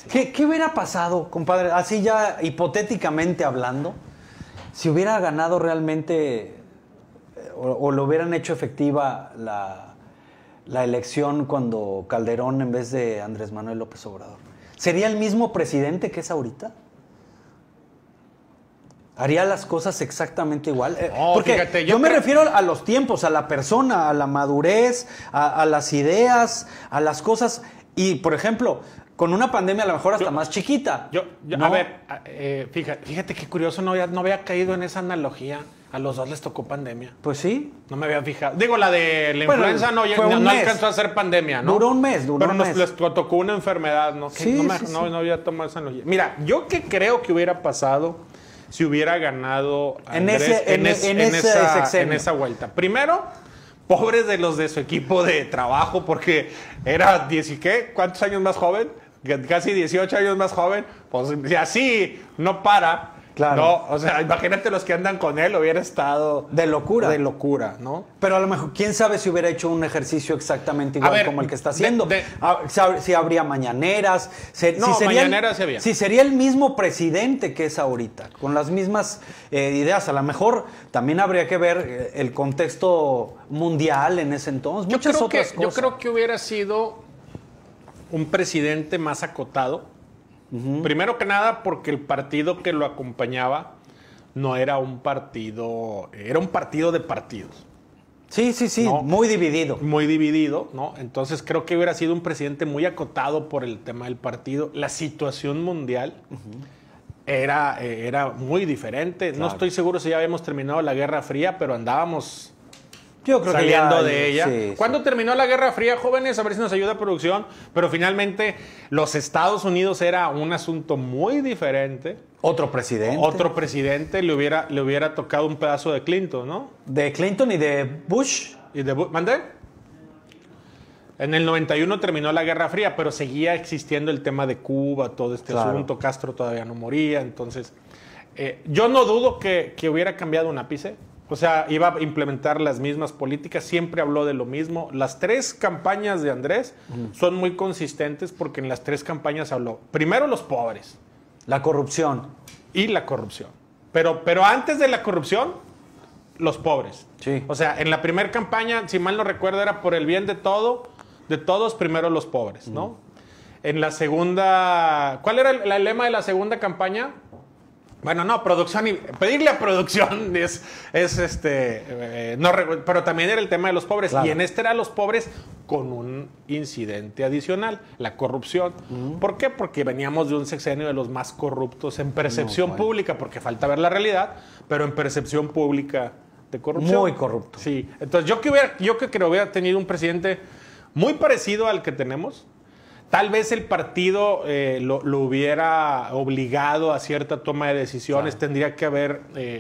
difícil. ¿Qué hubiera pasado, compadre, así ya hipotéticamente hablando, si hubiera ganado realmente o lo hubieran hecho efectiva la elección cuando Calderón en vez de Andrés Manuel López Obrador? ¿Sería el mismo presidente que es ahorita? ¿Haría las cosas exactamente igual? Porque fíjate, yo me refiero a los tiempos, a la persona, a la madurez, a las ideas, a las cosas. Y, por ejemplo, con una pandemia a lo mejor hasta más chiquita. ¿No? A ver, fíjate qué curioso, no había caído en esa analogía. A los dos les tocó pandemia. Pues sí. No me había fijado. Digo, la de la influenza no alcanzó a ser pandemia, ¿no? Duró un mes, Pero les tocó una enfermedad, ¿no? Sí, no había tomado esa analogía. Mira, yo qué creo que hubiera pasado si hubiera ganado Andrés en esa vuelta. Primero, pobres de los de su equipo de trabajo, porque era ¿cuántos años más joven? Casi 18 años más joven. Pues si así no para. Claro. No, o sea, imagínate los que andan con él, hubiera estado... De locura. De locura, ¿no? Pero a lo mejor, ¿quién sabe si hubiera hecho un ejercicio exactamente igual como el que está haciendo? Si habría mañaneras. Mañaneras sí había. Si sería el mismo presidente que es ahorita, con las mismas ideas. A lo mejor también habría que ver el contexto mundial en ese entonces. Muchas otras cosas. Yo creo que hubiera sido un presidente más acotado. Primero que nada porque el partido que lo acompañaba no era un partido, era un partido de partidos. Sí, ¿no? Muy dividido. Muy dividido, ¿no? Entonces creo que hubiera sido un presidente muy acotado por el tema del partido. La situación mundial era muy diferente. Claro. No estoy seguro si ya habíamos terminado la Guerra Fría, pero andábamos... Yo creo saliendo que de ella. Sí, ¿cuándo terminó la Guerra Fría, jóvenes? A ver si nos ayuda producción. Pero finalmente los Estados Unidos era un asunto muy diferente. Otro presidente le hubiera tocado un pedazo de Clinton, ¿no? De Clinton y de Bush. ¿Mandé? En el 91 terminó la Guerra Fría, pero seguía existiendo el tema de Cuba, todo este asunto. Castro todavía no moría. Entonces, yo no dudo que hubiera cambiado un ápice. O sea, iba a implementar las mismas políticas, siempre habló de lo mismo. Las 3 campañas de Andrés son muy consistentes porque en las 3 campañas habló, primero los pobres. La corrupción. Y la corrupción. Pero antes de la corrupción, los pobres. Sí. O sea, en la primera campaña, si mal no recuerdo, era por el bien de todos, primero los pobres, ¿no? En la segunda, ¿cuál era el lema de la segunda campaña? Bueno, no, producción y pedirle a producción pero también era el tema de los pobres. Claro. Y en este era los pobres con un incidente adicional, la corrupción. ¿Por qué? Porque veníamos de un sexenio de los más corruptos en percepción pública, porque falta ver la realidad, pero en percepción pública de corrupción. Muy corrupto. Sí. Entonces, yo creo que hubiera tenido un presidente muy parecido al que tenemos. Tal vez el partido lo hubiera obligado a cierta toma de decisiones, tendría que haber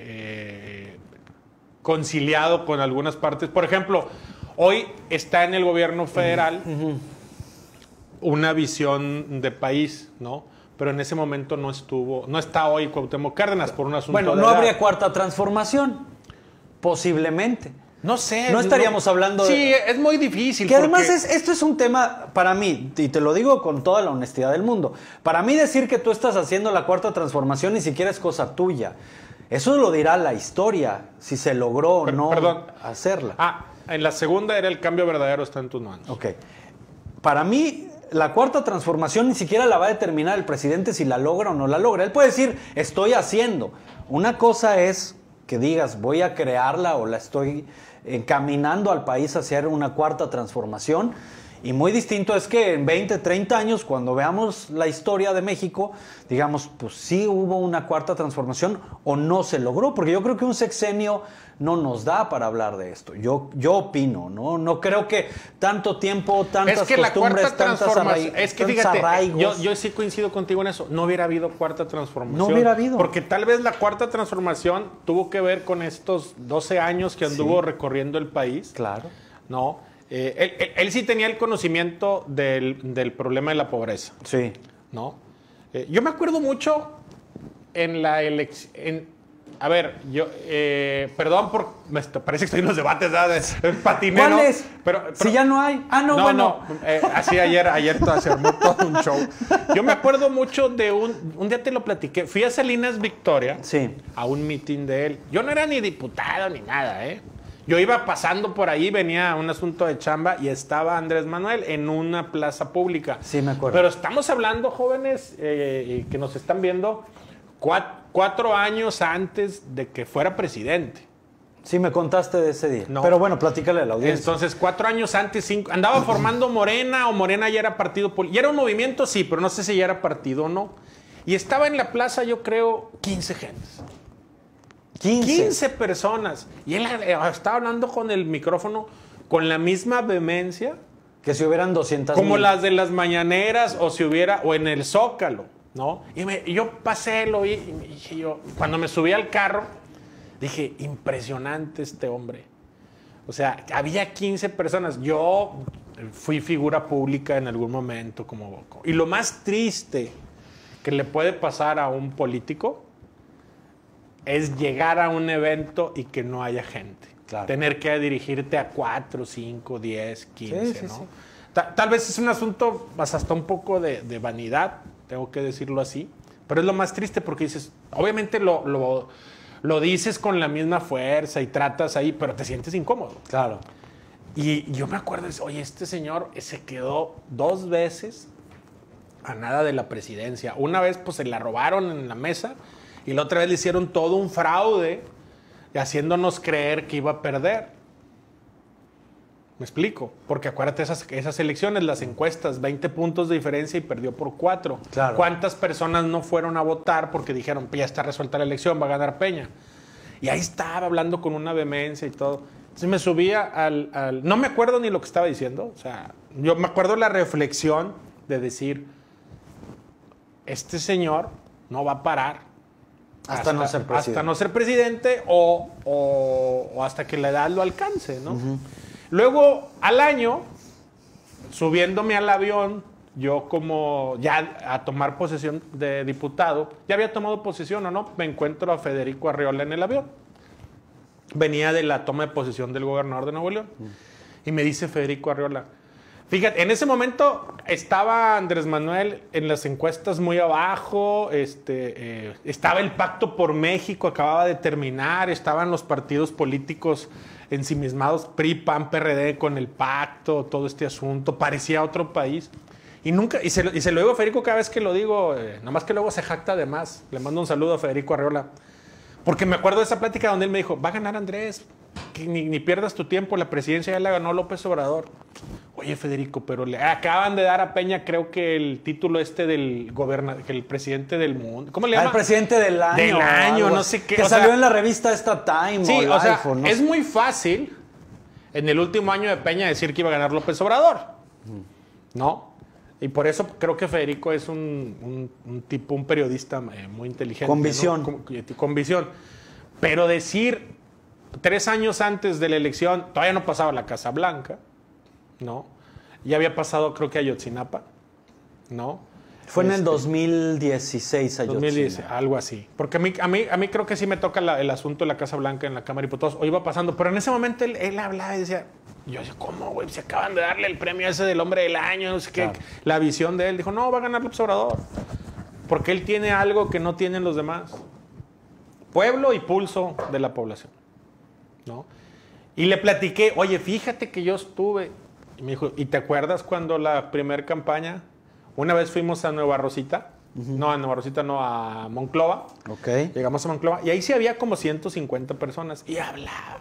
conciliado con algunas partes. Por ejemplo, hoy está en el gobierno federal una visión de país, ¿no? Pero en ese momento no está hoy Cuauhtémoc Cárdenas por un asunto de edad. Habría cuarta transformación, posiblemente. No sé. No estaríamos hablando de... Sí, es muy difícil. Que además esto es un tema, para mí, y te lo digo con toda la honestidad del mundo, para mí decir que tú estás haciendo la cuarta transformación ni siquiera es cosa tuya. Eso lo dirá la historia, si se logró o no hacerla. En la segunda era el cambio verdadero está en tus manos. Ok. Para mí, la cuarta transformación ni siquiera la va a determinar el presidente si la logra o no la logra. Él puede decir, estoy haciendo. Una cosa es que digas, voy a crearla o la estoy encaminando al país hacia una cuarta transformación. Y muy distinto es que en 20, 30 años, cuando veamos la historia de México, digamos, pues sí hubo una cuarta transformación o no se logró, porque yo creo que un sexenio no nos da para hablar de esto. Yo opino, ¿no? No creo que tanto tiempo, tantas costumbres, la cuarta transformación, es que fíjate, yo sí coincido contigo en eso. No hubiera habido cuarta transformación. No hubiera habido. Porque tal vez la cuarta transformación tuvo que ver con estos 12 años que anduvo recorriendo el país. Claro. ¿No? Él sí tenía el conocimiento del problema de la pobreza. Sí. ¿No? Yo me acuerdo mucho en la elección. A ver, yo, perdón parece que estoy en los debates, ¿verdad? Patinero. ¿Cuál es? Pero, si ya no hay. No, así ayer se armó todo un show. Yo me acuerdo mucho de un día te lo platiqué. Fui a Salinas Victoria, sí, a un mitin de él. Yo no era ni diputado ni nada, ¿eh? Yo iba pasando por ahí, venía a un asunto de chamba y estaba Andrés Manuel en una plaza pública. Sí, me acuerdo. Pero estamos hablando, jóvenes, que nos están viendo, 4 años antes de que fuera presidente. Sí, me contaste de ese día. No. Pero bueno, platícale a la audiencia. Entonces, 4 años antes, andaba formando Morena o Morena ya era partido político. Ya era un movimiento, sí, pero no sé si ya era partido o no. Y estaba en la plaza, yo creo, 15 gentes. 15 personas. Y él estaba hablando con el micrófono con la misma vehemencia. Que si hubieran 200,000. Como las de las mañaneras o en el Zócalo, ¿no? Y yo pasé, lo vi, y dije yo, cuando me subí al carro, dije, impresionante este hombre. O sea, había 15 personas. Yo fui figura pública en algún momento. Y lo más triste que le puede pasar a un político es llegar a un evento y que no haya gente. Claro. Tener que dirigirte a 4, 5, 10, 15, sí, ¿no? Sí. Tal vez es un asunto hasta un poco de vanidad, tengo que decirlo así, pero es lo más triste porque dices, obviamente lo dices con la misma fuerza y tratas ahí, pero te sientes incómodo. Claro. Y yo me acuerdo, oye, este señor se quedó 2 veces a nada de la presidencia. Una vez pues se la robaron en la mesa y la otra vez le hicieron todo un fraude haciéndonos creer que iba a perder. ¿Me explico? Porque acuérdate esas elecciones, las encuestas, 20 puntos de diferencia y perdió por 4. Claro. ¿Cuántas personas no fueron a votar porque dijeron, ya está resuelta la elección, va a ganar Peña? Y ahí estaba hablando con una vehemencia y todo. Entonces me subía no me acuerdo ni lo que estaba diciendo. O sea, yo me acuerdo la reflexión de decir, este señor no va a parar hasta no ser presidente. Hasta no ser presidente o hasta que la edad lo alcance, ¿no? Uh-huh. Luego, al año, subiéndome al avión, yo como ya a tomar posesión de diputado, ya había tomado posesión o no, me encuentro a Federico Arriola en el avión. Venía de la toma de posesión del gobernador de Nuevo León. Y me dice Federico Arriola, fíjate, en ese momento estaba Andrés Manuel en las encuestas muy abajo, estaba el Pacto por México, acababa de terminar, estaban los partidos políticos ensimismados, PRI, PAN, PRD, con el pacto, todo este asunto, parecía otro país. Y se lo digo a Federico cada vez que lo digo, nomás que luego se jacta de más. Le mando un saludo a Federico Arriola. Porque me acuerdo de esa plática donde él me dijo, va a ganar Andrés, que ni pierdas tu tiempo, la presidencia ya la ganó López Obrador. Oye, Federico, pero le acaban de dar a Peña, creo que el título del gobernador, que el presidente del mundo. ¿Cómo le llama? El presidente del año. Del año, no sé qué. Que salió en la revista esta Time. Sí, o sea, no es muy fácil en el último año de Peña decir que iba a ganar López Obrador. ¿No? Y por eso creo que Federico es un periodista muy inteligente. Con visión. ¿No? Con visión. Pero decir 3 años antes de la elección, todavía no pasaba la Casa Blanca, ¿no? Ya había pasado, creo que Ayotzinapa, ¿no? Fue en el 2016 Ayotzinapa. 2016, algo así. Porque a mí creo que sí me toca el asunto de la Casa Blanca en la Cámara de Diputados. O iba pasando, pero en ese momento él hablaba y decía, yo decía, ¿cómo, güey? Se acaban de darle el premio ese del hombre del año, no sé qué. La visión de él, dijo, no, va a ganar López Obrador. Porque él tiene algo que no tienen los demás. Pueblo y pulso de la población, ¿no? Y le platiqué, oye, fíjate que yo estuve. Y me dijo, ¿y te acuerdas cuando la primer campaña, una vez fuimos a Nueva Rosita? No, a Nueva Rosita no, a Monclova. Ok. Llegamos a Monclova y ahí sí había como 150 personas y hablaban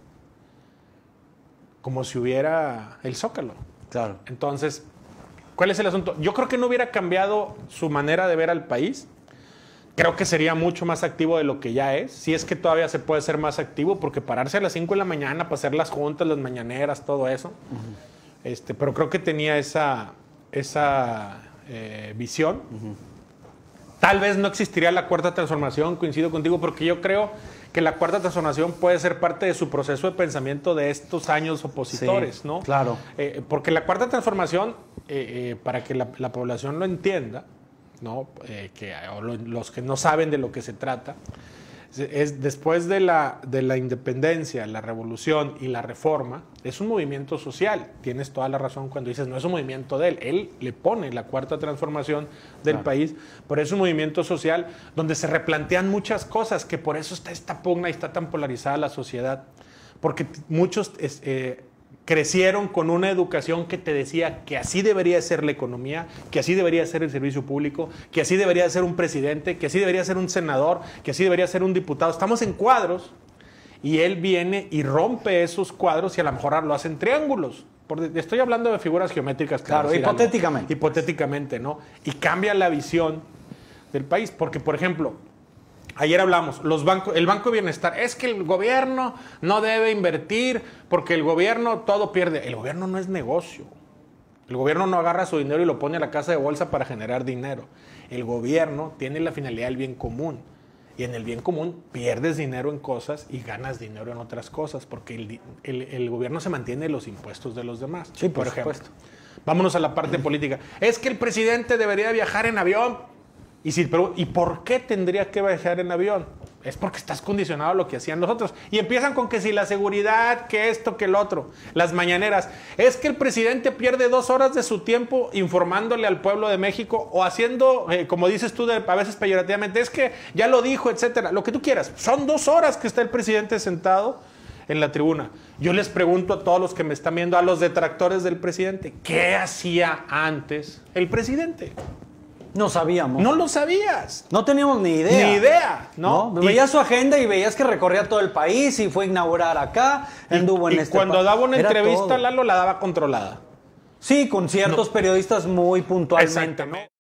como si hubiera el Zócalo. Claro. Entonces, ¿cuál es el asunto? Yo creo que no hubiera cambiado su manera de ver al país. Creo que sería mucho más activo de lo que ya es. Si es que todavía se puede ser más activo, porque pararse a las 5 de la mañana para hacer las juntas, las mañaneras, todo eso. Pero creo que tenía esa visión. Tal vez no existiría la cuarta transformación, coincido contigo, porque yo creo que la cuarta transformación puede ser parte de su proceso de pensamiento de estos años opositores, sí, ¿no? Claro. Porque la cuarta transformación, para que la población lo entienda, ¿no? Los que no saben de lo que se trata, Después de la independencia, la revolución y la reforma, es un movimiento social. Tienes toda la razón cuando dices, no es un movimiento de él. Él le pone la cuarta transformación del país, pero es un movimiento social donde se replantean muchas cosas, que por eso está esta pugna y está tan polarizada la sociedad. Porque muchos crecieron con una educación que te decía que así debería ser la economía, que así debería ser el servicio público, que así debería ser un presidente, que así debería ser un senador, que así debería ser un diputado. Estamos en cuadros y él viene y rompe esos cuadros y a lo mejor lo hace en triángulos. Estoy hablando de figuras geométricas. Claro, hipotéticamente. Hipotéticamente, ¿no? Y cambia la visión del país. Porque, por ejemplo, ayer hablamos, el Banco de Bienestar, es que el gobierno no debe invertir porque el gobierno todo pierde. El gobierno no es negocio. El gobierno no agarra su dinero y lo pone a la casa de bolsa para generar dinero. El gobierno tiene la finalidad del bien común. Y en el bien común pierdes dinero en cosas y ganas dinero en otras cosas, porque el gobierno se mantiene de los impuestos de los demás. Sí, por supuesto. Vámonos a la parte política. Es que el presidente debería viajar en avión. ¿Y por qué tendría que viajar en avión? Es porque estás condicionado a lo que hacían los otros. Y empiezan con que si la seguridad, que esto, que el otro. Las mañaneras. Es que el presidente pierde 2 horas de su tiempo informándole al pueblo de México o haciendo, como dices tú a veces peyorativamente, es que ya lo dijo, etcétera. Lo que tú quieras. Son 2 horas que está el presidente sentado en la tribuna. Yo les pregunto a todos los que me están viendo, a los detractores del presidente, ¿qué hacía antes el presidente? No sabíamos. No lo sabías. No teníamos ni idea. Ni idea, ¿no? Veías su agenda y veías que recorría todo el país y fue a inaugurar acá, anduvo en y cuando daba una entrevista, Lalo la daba controlada. Sí, con ciertos periodistas muy puntualmente. Exactamente.